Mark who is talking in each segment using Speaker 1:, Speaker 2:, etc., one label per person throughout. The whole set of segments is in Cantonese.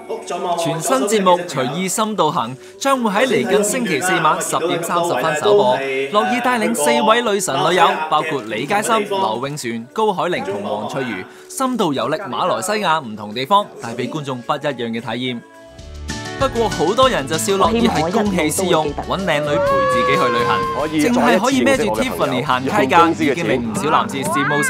Speaker 1: 全新節目《隨意深度行》將會喺嚟緊星期四晚10:30首播。樂意帶領4位女神女友，包括李佳芯、劉永璇、高海寧同黃翠如，深度遊歷馬來西亞唔同地方，帶俾觀眾不一樣嘅體驗。不過好多人就笑樂意係公器私用，揾靚女陪自己去旅行，淨係可以孭住 Tiffany 行街架，已經令唔少男士羨慕死。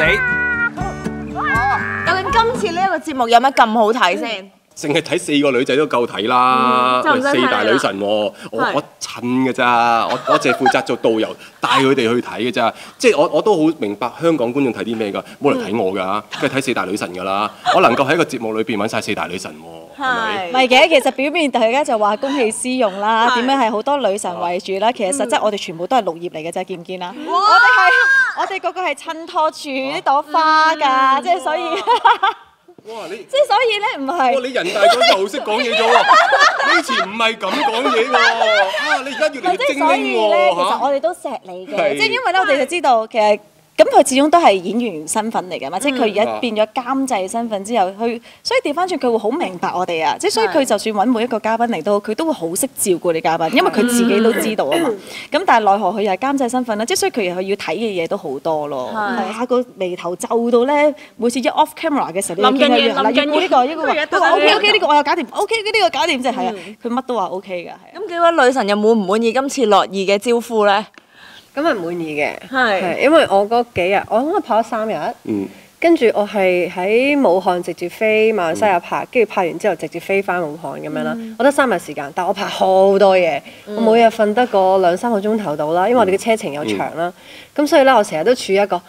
Speaker 2: 究竟今次呢一個節目有乜咁好睇先？
Speaker 3: 淨係睇4個女仔都夠睇啦，4大女神喎，我襯㗎咋，我淨係負責做導遊，帶佢哋去睇㗎咋，即係我都好明白香港觀眾睇啲咩㗎，冇人睇我㗎，梗係睇4大女神㗎啦，我能夠喺個節目裏邊揾晒4大女神喎，係咪？
Speaker 4: 唔係嘅，其實表面大家就話公器私用啦，點樣係好多女神圍住啦，其實實質我哋全部都係綠葉嚟嘅啫，見唔見啊？我哋個個係襯托住呢朵花㗎，即係所以。
Speaker 3: 哇！你
Speaker 4: 即係所以咧，唔係。
Speaker 3: 你人大咗又識講嘢咗喎，以前唔係咁講嘢喎。啊！你而家越嚟越精英喎。
Speaker 4: 所以咧，其實我哋都錫你嘅，即係因為咧，我哋就知道其實。咁佢始終都係演員身份嚟㗎嘛，即係佢而家變咗監製身份之後，所以調翻轉佢會好明白我哋啊，即係所以佢就算揾每一個嘉賓嚟到，佢都會好識照顧你嘉賓，因為佢自己都知道啊嘛。咁但係奈何佢又係監製身份啦，即係所以佢要睇嘅嘢都好多咯。係個眉頭皺到咧，每次一 off camera 嘅時候，你見佢要顧呢個，佢話 OK 呢個我又搞掂 OK 呢個搞掂，即係係啊，佢乜都話 OK 㗎。
Speaker 2: 咁幾位女神有滿唔滿意今次樂意嘅招呼咧？
Speaker 5: 咁係滿意嘅，係因為我嗰幾日，我應該拍咗3日，跟住我係喺武漢直接飛馬來西亞拍，跟住拍完之後直接飛翻武漢咁樣啦。我得3日時間，但我拍好多嘢，我每日瞓得個2-3個鐘頭到啦，因為我哋嘅車程又長啦，咁所以咧我成日都處於一個。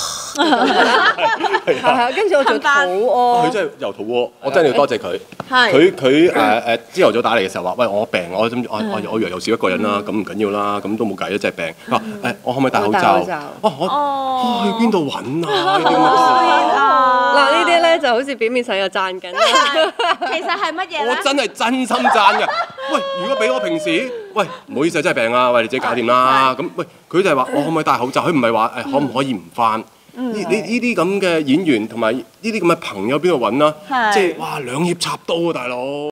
Speaker 5: 係啊，跟住我做肚屙。
Speaker 3: 佢真係又肚屙，我真係要多謝佢。佢朝頭早打嚟嘅時候話：喂，我病，我以為又少一個人啦，咁唔緊要啦，咁都冇計啦，真係病。佢話：我可唔可以戴口罩？我去邊度揾啊？
Speaker 5: 嗱呢啲咧就好似表面上又讚緊，
Speaker 2: 其實係乜嘢咧？
Speaker 3: 我真係真心讚㗎。喂，如果俾我平時，喂唔好意思真係病啊，喂你自己搞掂啦。咁喂，佢就係話我可唔可以戴口罩？佢唔係話可唔可以唔返？呢啲咁嘅演員同埋呢啲咁嘅朋友邊度揾啊？即係哇兩肋插刀啊，大佬！